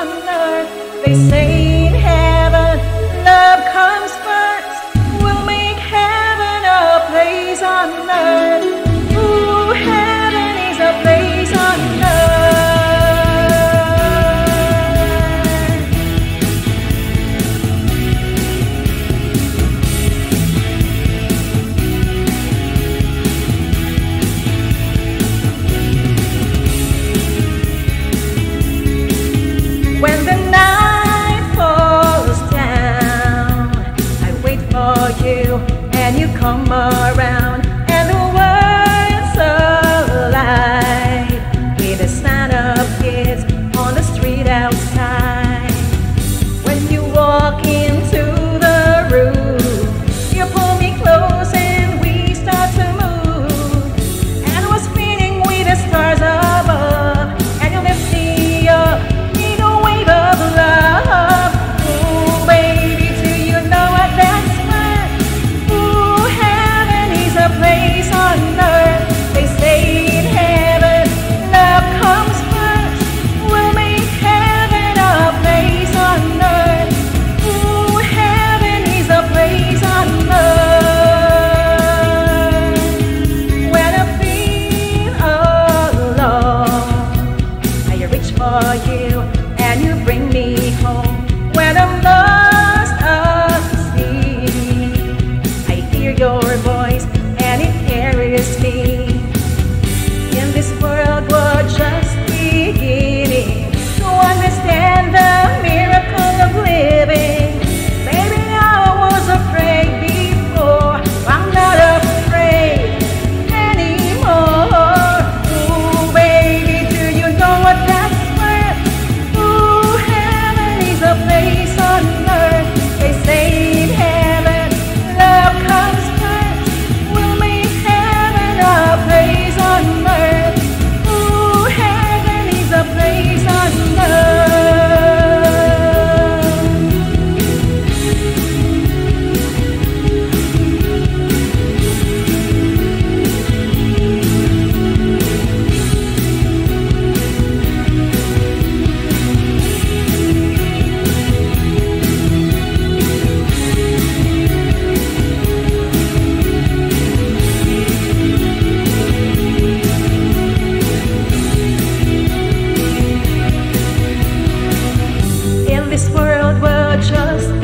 on earth. They say in heaven, love comes first. We'll make heaven a place on earth. Ooh, heaven is a place on earth. When the night falls down, I wait for you and you come around, and the world's alive with the sound of kids on the street outside. When you walk into the room, you pull me close and we start to move, and we're spinning with the stars above, and you lift me up in a wave of love. Ooh, baby, do you know what that's worth? Ooh, heaven is a place on earth. They say in heaven, love comes first. We'll make heaven a place on earth. Ooh, heaven is a place on earth. When I feel alone, I reach for you and you bring me home. When I'm lost asleep, I hear your voice and it carries me. In this world we're just beginning to understand the miracle of living. Baby, I was afraid before, I'm not afraid anymore. Ooh, baby, do you know what that's worth? Ooh, heaven is a place on earth. They say in heaven, love comes first. We'll make heaven a place on earth. Ooh, heaven is a place on earth. In this world we're just